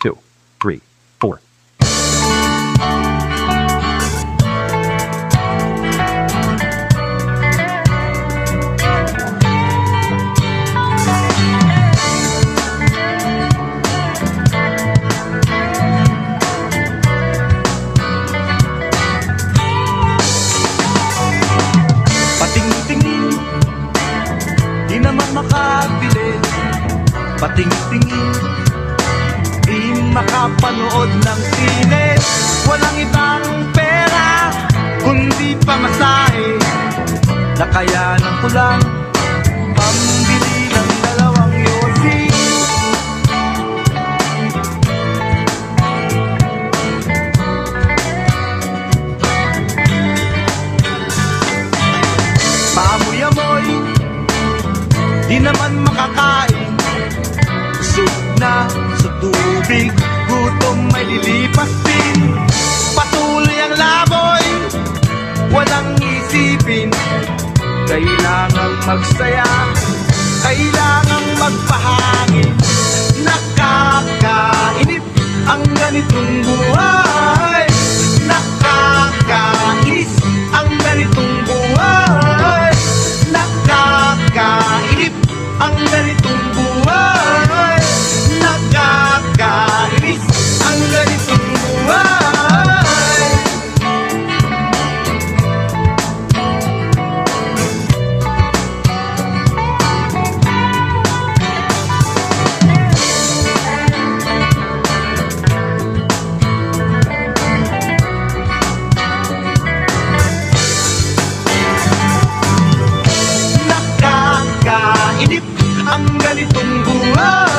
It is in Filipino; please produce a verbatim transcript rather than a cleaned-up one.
two, three, four. Patingin, di naman makabili. Patingin, di makapanood ng sine. Walang ibang pera, kundi pamasahe. Nakayanan ko lang pambili ng dalawang yosi. Paamoy-amoy, di naman makakain. Busog na sa tubig, gutom may lilipas din. Patuloy ang laboy, walang isipin. Kailangang magsaya, kailangang magpahangin. Nakakainip ang ganitong buhay. Nakakainis ang ganitong buhay. Nakakainip ang ganitong buhay. Nakakainis ang ganitong buhay. Nakakainip ang ganitong buhay.